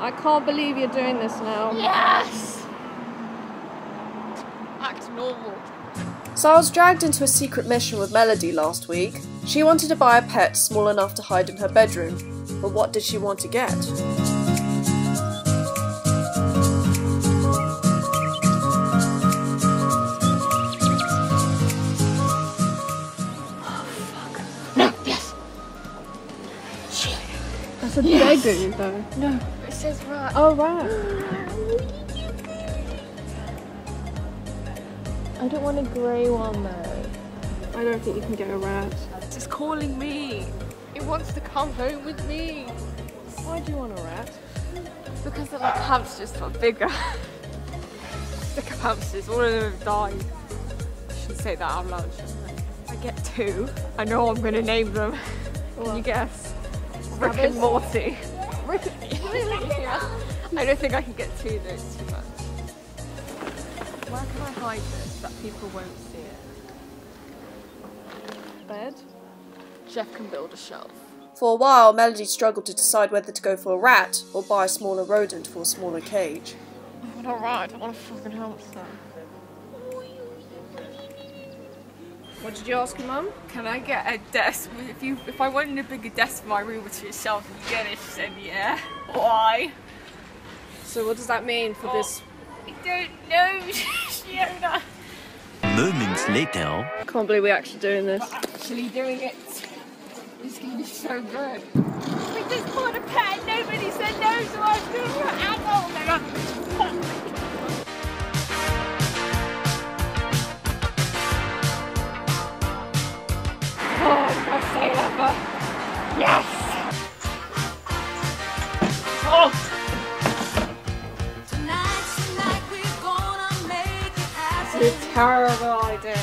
I can't believe you're doing this now. Yes! Act normal. So I was dragged into a secret mission with Melodie last week. She wanted to buy a pet small enough to hide in her bedroom. But what did she want to get? That's a beggar, though. No, it says rat. Oh, rat. I don't want a grey one, though. I don't think you can get a rat. It's calling me. It wants to come home with me. Why do you want a rat? Because they're like hamsters, but bigger. Sick of hamsters, all of them have died. I shouldn't say that out loud, shouldn't I? I get 2. I know I'm going to name them. Can you guess? Rick and Morty. Yeah. I don't think I can get 2 though, it's too much. Where can I hide this that people won't see it? Bed? Jeff can build a shelf. For a while, Melodie struggled to decide whether to go for a rat or buy a smaller rodent for a smaller cage. I want a rat, I want a fucking hamster. What did you ask your mum? Can I get a desk? If I wanted a bigger desk for my room with a shelf, you get it? She said yeah. Why? So what does that mean for this? I don't know, Shiona. Moments later. I can't believe we're actually doing this. Actually doing it. It's gonna be so good. We just bought a pet and nobody said no, so I was doing an adult. Oh, best sale ever. Yes! Oh! It's a terrible idea.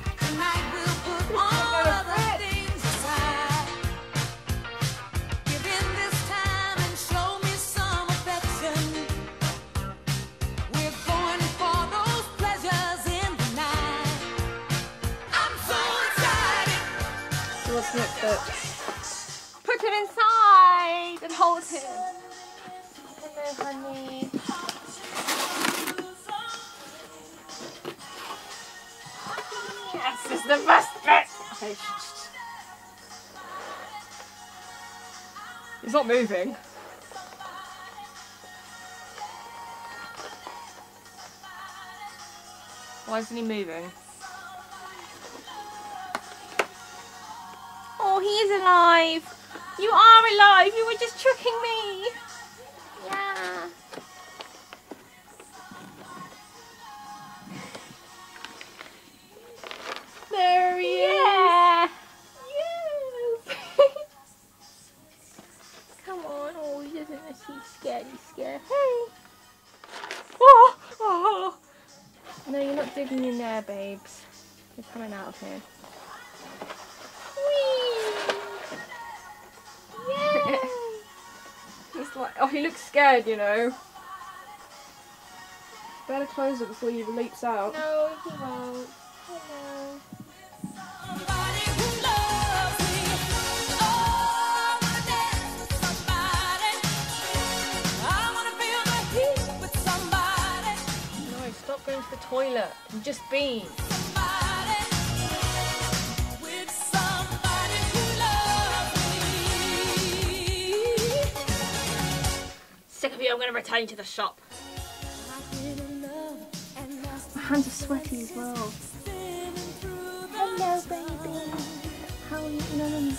What's next step? Put him inside and hold him. Hello, honey. Yes, this is the best bit. Okay. He's not moving. Why isn't he moving? Oh, he is alive. You are alive. You were just tricking me. Yeah. There he is. Yeah. Yes. Come on. Oh, he doesn't. He's scared. He's scared. Hey. Oh. Oh. No, you're not digging in there, babes. You're coming out of here. He's like, oh, he looks scared, you know. Better close it before he leaps out. No, he won't. Hello. No, stop going to the toilet. You've just been. Sick of you, I'm going to return you to the shop. My hands are sweaty as well. Hello, baby. How are you? No.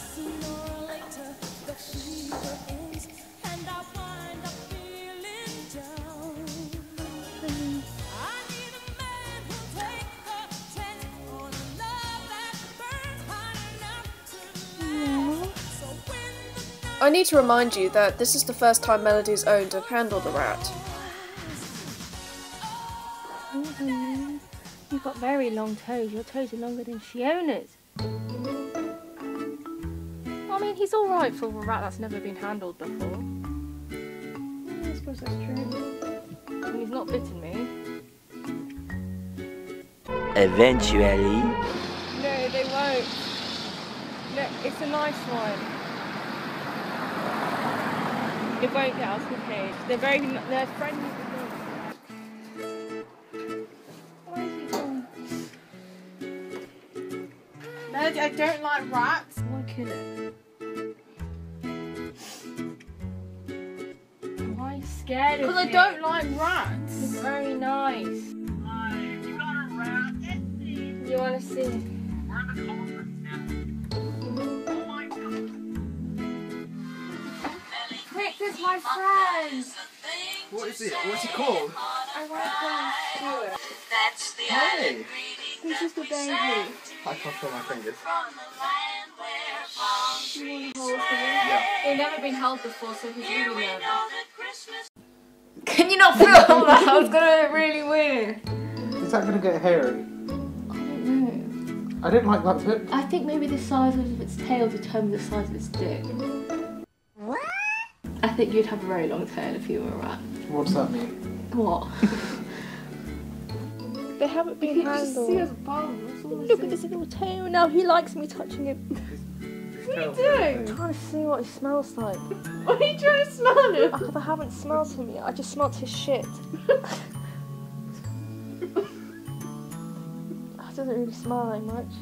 I need to remind you that this is the first time Melodie's owned and handled a rat. Oh, honey. You've got very long toes. Your toes are longer than Shiona's. I mean, he's alright for a rat that's never been handled before. Yeah, I suppose that's true. And he's not bitten me. Eventually. No, they won't. No, it's a nice one. It won't get us paid. They're friendly. Why is he going? Melodie, I don't like rats. I want to kill it. Why are you scared of it? Because I don't like rats. It's very nice. You got a rat. You want to see? We're in the conference now. Oh my god. Quick, there's my friend. What is it? What's it called? I want to call Stuart. Hey! He's just a baby. I can't feel my fingers. You want to hold him? Yeah. They've never been held before, so he's really nervous. Can you not feel that? It's gonna be really weird. Is that going to get hairy? I don't know. I don't like that bit. I think maybe the size of its tail determines the size of its dick. What? I think you'd have a very long tail if you were a rat. What does that mean? What? They haven't been handled. Look at this little tail. Now he likes me touching him. What are you doing? I'm trying to see what he smells like. What are you trying to smell him? Because I haven't smelled him yet. I just smelled his shit. It doesn't really smell like much.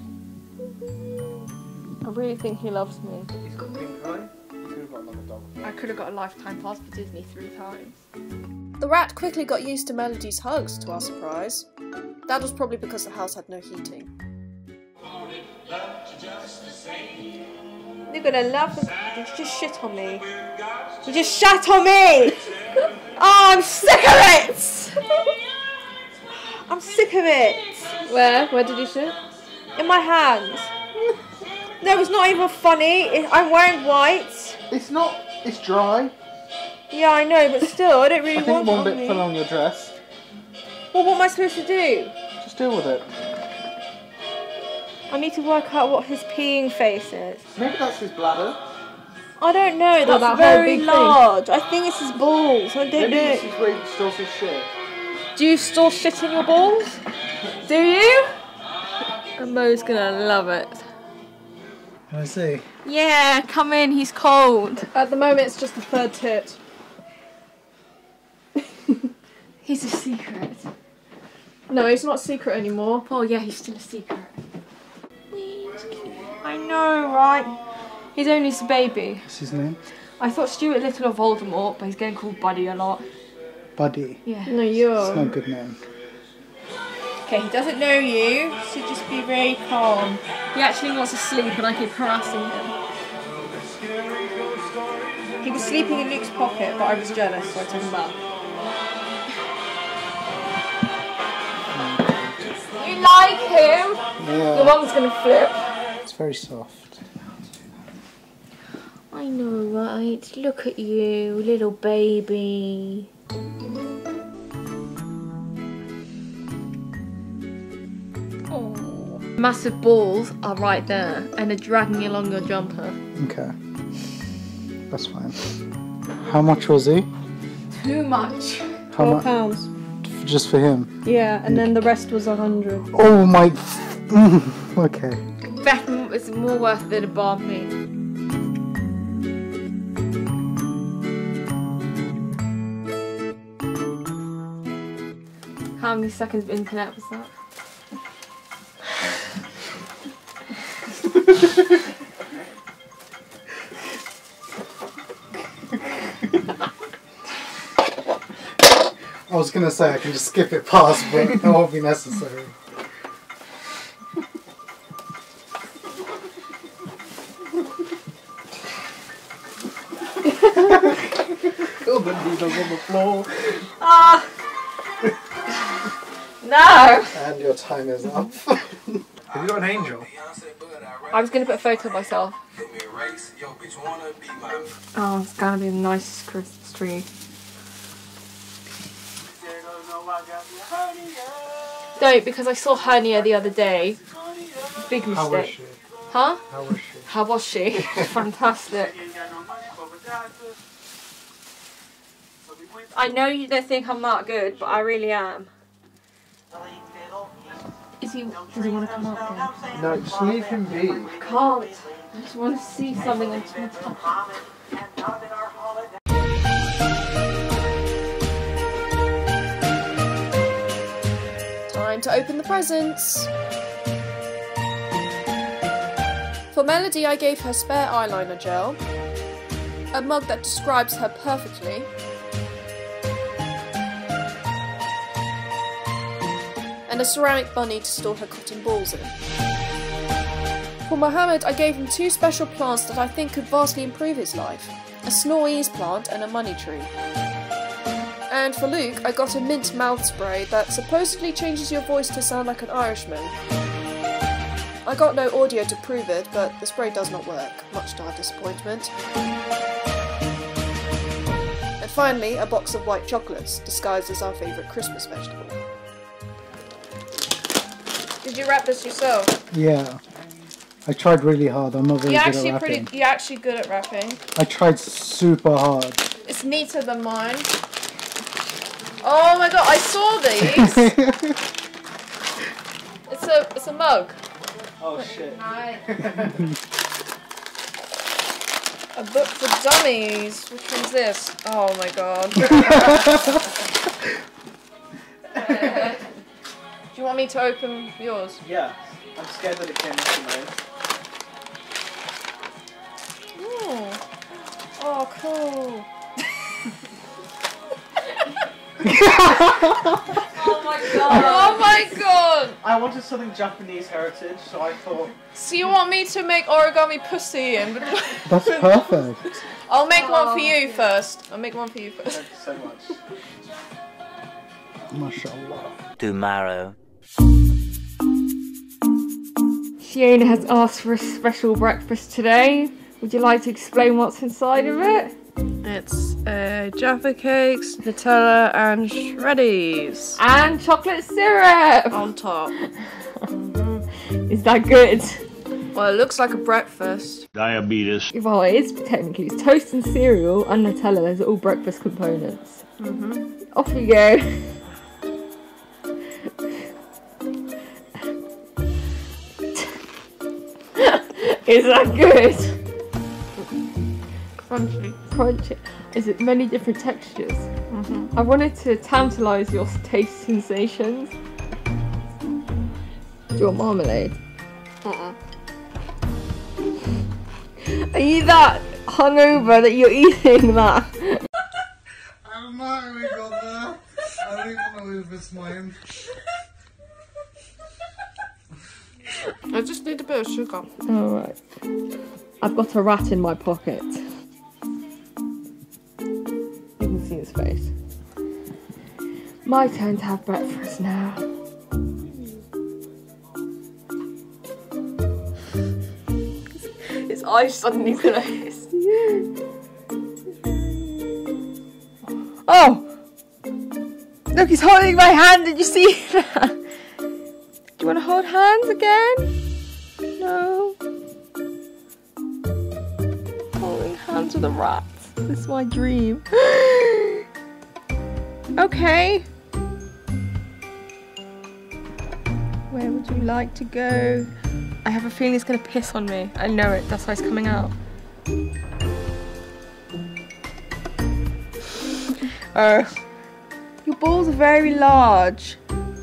I really think he loves me. He's got pink eye. You could have got another dog. I could have got a lifetime pass for Disney 3 times. The rat quickly got used to Melodie's hugs, to our surprise. That was probably because the house had no heating. You're gonna love them. Did you just shit on me? You just shat on me! Oh, I'm sick of it! I'm sick of it! Where? Where did you shit? In my hands. No, it's not even funny. I'm wearing white. It's not. It's dry. Yeah, I know, but still, I don't really I think want one it bit on me. fell on your dress. Well, what am I supposed to do? Just deal with it. I need to work out what his peeing face is. Maybe that's his bladder. I don't know. That's that whole very big thing? large. I think it's his balls. I don't Maybe know. this is where he stores his shit. Do you store shit in your balls? Do you? And Mo's gonna love it. Can I see? Yeah, come in, he's cold. At the moment, it's just the third tit. He's a secret. No, he's not secret anymore. Oh yeah, he's still a secret. I know, right? He's only a baby. What's his name? I thought Stuart Little of Voldemort, but he's getting called Buddy a lot. Buddy. Yeah. No, It's you're. not a good name. Okay, he doesn't know you, so just be very calm. He actually wants to sleep and I keep harassing him. He was sleeping in Luke's pocket, but I was jealous, so I took him out. You like him? Your Yeah. mum's gonna flip. It's very soft. I know, right? Look at you, little baby. Oh. Massive balls are right there, and they're dragging along your jumper. Okay. That's fine. How much was he? Too much. How much? £12. Just for him? Yeah, and then the rest was 100. Oh my. Okay. Beth is more worth than a bar meat. How many seconds of internet was that? I was gonna say I can just skip it past, but that won't be necessary. Feel the needles on the floor. Ah! No! And your time is up. Have you got an angel? I was going to put a photo of myself. Oh, it's going to be the nicest Christmas tree. Don't, because I saw Hernia the other day. Big mistake. How was she? Huh? How was she? How was she? Fantastic. I know you don't think I'm that good, but I really am. Does he want to come up again? No, just leave him be. I can't. I just want to see something on Twitter. to open the presents. For Melodie, I gave her spare eyeliner gel, a mug that describes her perfectly, and a ceramic bunny to store her cotton balls in. For Mohammed, I gave him 2 special plants that I think could vastly improve his life, a snow-ease plant and a money tree. And for Luke, I got a mint mouth spray that supposedly changes your voice to sound like an Irishman. I got no audio to prove it, but the spray does not work, much to our disappointment. And finally, a box of white chocolates, disguised as our favourite Christmas vegetable. Did you wrap this yourself? Yeah. I tried really hard. I'm not very good at wrapping. You're actually good at wrapping. I tried super hard. It's neater than mine. Oh my god, I saw these! It's a mug. Oh shit. A book for dummies. Which one's this? Oh my god. Do you want me to open yours? Yeah. I'm scared that it came into mine. Oh, cool. Oh my god! Oh my god! I wanted something Japanese heritage, so I thought... So you want me to make origami pussy in? That's perfect. I'll make one for you first. Thank you so much. Mashallah. Tomorrow. Shiona has asked for a special breakfast today. Would you like to explain what's inside of it? It's Jaffa cakes, Nutella, and shreddies. And chocolate syrup! On top. Is that good? Well, it looks like a breakfast. Diabetes. Well, it is technically. It's toast and cereal and Nutella. Those are all breakfast components. Off you go. Is that good? Crunchy. Crunchy. Is it many different textures? I wanted to tantalise your taste sensations. Do you want marmalade? Are you that hungover that you're eating that? I don't know how we got there. I don't even know if it's mine. I just need a bit of sugar. Alright. I've got a rat in my pocket. You can see his face. My turn to have breakfast now. His eyes suddenly closed. Oh! Look, he's holding my hand. Did you see that? Do you want to hold hands again? No. Holding hands with a rat. This is my dream. Okay. Where would you like to go? I have a feeling he's going to piss on me. I know it. That's why it's coming out. Oh. Your balls are very large.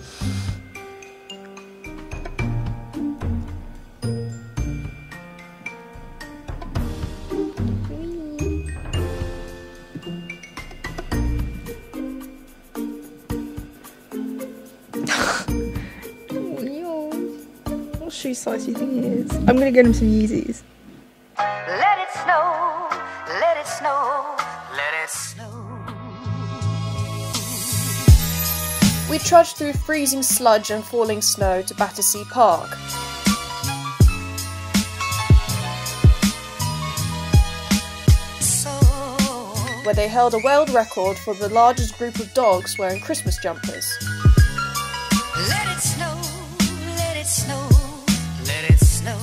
What shoe size do you think he is? I'm gonna get him some Yeezys. Let it snow, let it snow, let it snow. We trudged through freezing sludge and falling snow to Battersea Park. Where they held a world record for the largest group of dogs wearing Christmas jumpers. Let it snow, let it snow, let it snow.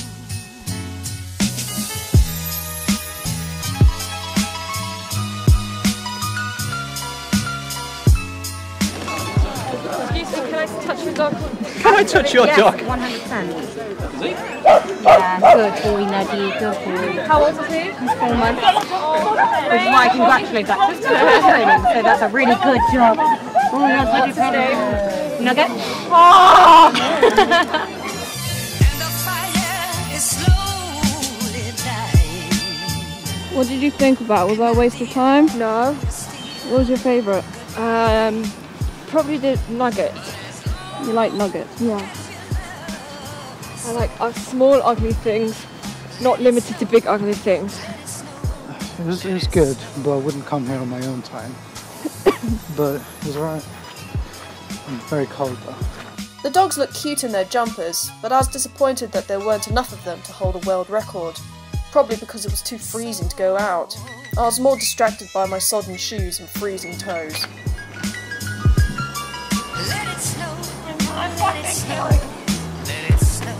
Excuse me, can I touch your dog? Can I touch your dog? 100%. Yeah, good boy, Nuggy, good boy. How old is he? He's 4 months. Which is why I congratulate that. So that's a really good job. Oh, yes, what do you Nugget? Oh! And the fire is slowly dying. What did you think about it? Was that a waste of time? No. What was your favourite? Probably the nuggets. You like nuggets? Yeah. I like small ugly things, not limited to big ugly things. It was good, but I wouldn't come here on my own time. But it was alright. I'm very cold though. The dogs looked cute in their jumpers, but I was disappointed that there weren't enough of them to hold a world record. Probably because it was too freezing to go out. I was more distracted by my sodden shoes and freezing toes. Let it snow. Let it snow. Let it snow.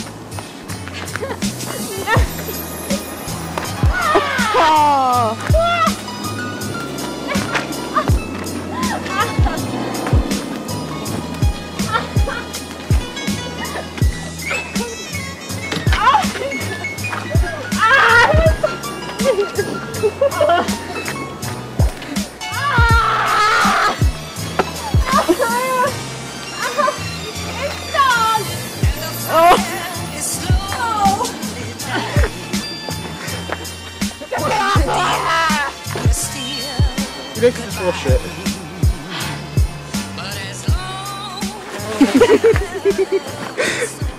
You can just wash it. But as long